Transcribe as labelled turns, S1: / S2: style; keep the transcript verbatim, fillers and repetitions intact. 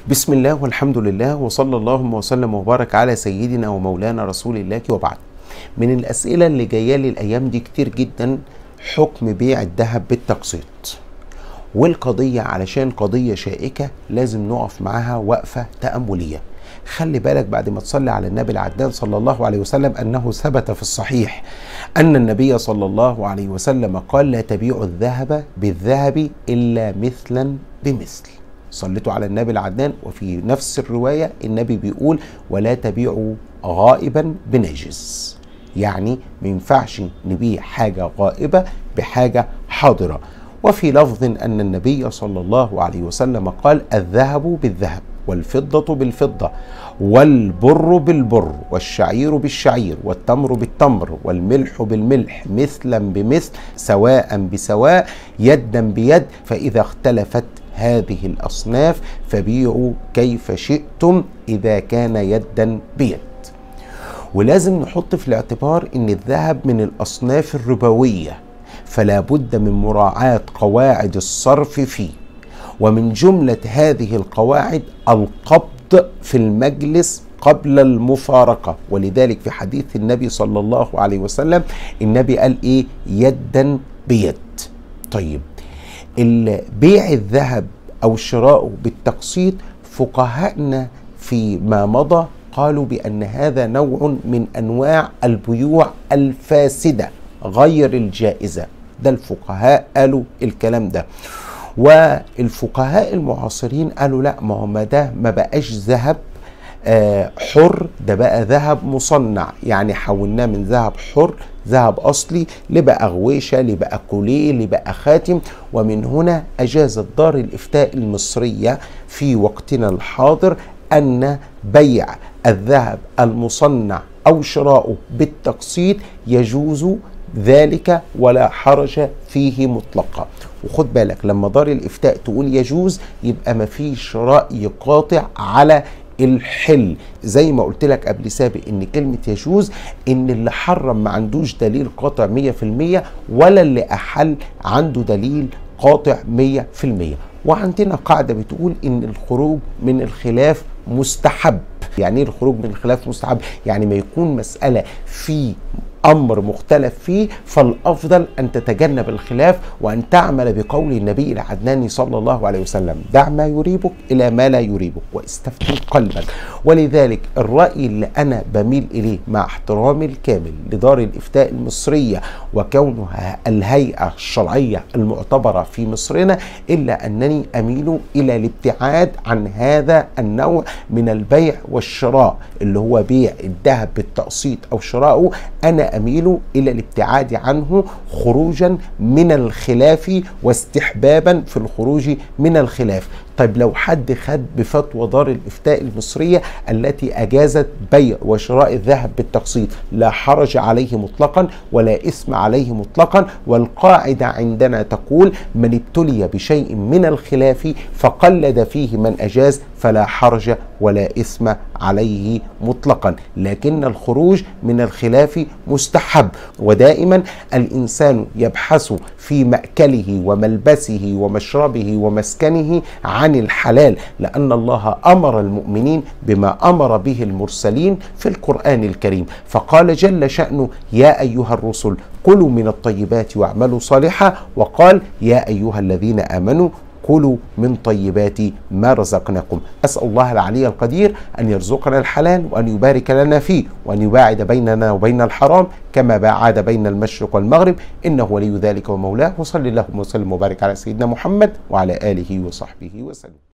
S1: بسم الله والحمد لله وصلى اللهم وسلم وبارك على سيدنا ومولانا رسول الله وبعد. من الأسئلة اللي جاية لي الأيام دي كتير جدا حكم بيع الذهب بالتقسيط، والقضية علشان قضية شائكة لازم نقف معاها وقفة تأملية. خلي بالك بعد ما تصلي على النبي العدنان صلى الله عليه وسلم أنه ثبت في الصحيح أن النبي صلى الله عليه وسلم قال: لا تبيعوا الذهب بالذهب إلا مثلا بمثل. صليتوا على النبي العدنان، وفي نفس الرواية النبي بيقول: ولا تبيعوا غائبا بنجس. يعني ما ينفعش نبيع حاجة غائبة بحاجة حاضرة. وفي لفظ أن النبي صلى الله عليه وسلم قال: الذهب بالذهب والفضة بالفضة والبر بالبر والشعير بالشعير والتمر بالتمر والملح بالملح مثلا بمثل سواء بسواء يدا بيد، فإذا اختلفت هذه الأصناف فبيعوا كيف شئتم إذا كان يدا بيد. ولازم نحط في الاعتبار أن الذهب من الأصناف الربوية، فلا بد من مراعاة قواعد الصرف فيه، ومن جملة هذه القواعد القبض في المجلس قبل المفارقة. ولذلك في حديث النبي صلى الله عليه وسلم النبي قال إيه؟ يدا بيد. طيب، بيع الذهب أو شراؤه بالتقسيط فقهاءنا فيما مضى قالوا بأن هذا نوع من أنواع البيوع الفاسدة غير الجائزة. ده الفقهاء قالوا الكلام ده. والفقهاء المعاصرين قالوا لا، ما هو ما ده ما بقاش ذهب آه حر، ده بقى ذهب مصنع، يعني حولناه من ذهب حر ذهب أصلي لبقى غويشة لبقى كوليه لبقى خاتم. ومن هنا أجازت دار الإفتاء المصرية في وقتنا الحاضر أن بيع الذهب المصنع أو شراؤه بالتقسيط يجوز ذلك ولا حرج فيه مطلقا. وخد بالك لما دار الإفتاء تقول يجوز يبقى مفيش رأي قاطع على الحل. زي ما قلت لك قبل سابق ان كلمة يجوز ان اللي حرم ما عندوش دليل قاطع مية في المية، ولا اللي احل عنده دليل قاطع مية في المية. وعندنا قاعدة بتقول ان الخروج من الخلاف مستحب. يعني ايه الخروج من الخلاف مستحب؟ يعني ما يكون مسألة في أمر مختلف فيه فالأفضل أن تتجنب الخلاف وأن تعمل بقول النبي العدناني صلى الله عليه وسلم: دع ما يريبك إلى ما لا يريبك واستفتي قلبك. ولذلك الرأي اللي أنا بميل إليه مع احترامي الكامل لدار الإفتاء المصرية وكونها الهيئة الشرعية المعتبرة في مصرنا، إلا أنني أميل إلى الابتعاد عن هذا النوع من البيع والشراء اللي هو بيع الذهب بالتقسيط أو شراؤه. أنا أميل إلى الابتعاد عنه خروجا من الخلاف واستحبابا في الخروج من الخلاف. طيب، لو حد خد بفتوى دار الإفتاء المصرية التي أجازت بيع وشراء الذهب بالتقسيط لا حرج عليه مطلقا ولا إثم عليه مطلقا. والقاعدة عندنا تقول: من ابتلي بشيء من الخلاف فقلد فيه من أجاز فلا حرج ولا إثم عليه مطلقا. لكن الخروج من الخلاف مستحب. ودائما الإنسان يبحث في مأكله وملبسه ومشربه ومسكنه عن الحلال، لأن الله أمر المؤمنين بما أمر به المرسلين في القرآن الكريم، فقال جل شأنه: يا أيها الرسل كلوا من الطيبات واعملوا صالحا، وقال: يا أيها الذين آمنوا كلوا من طيبات ما رزقناكم. أسأل الله العلي القدير أن يرزقنا الحلال وأن يبارك لنا فيه وأن يباعد بيننا وبين الحرام كما باعد بين المشرق والمغرب، إنه ولي ذلك ومولاه. وصلى اللهم وسلم وبارك على سيدنا محمد وعلى آله وصحبه وسلم.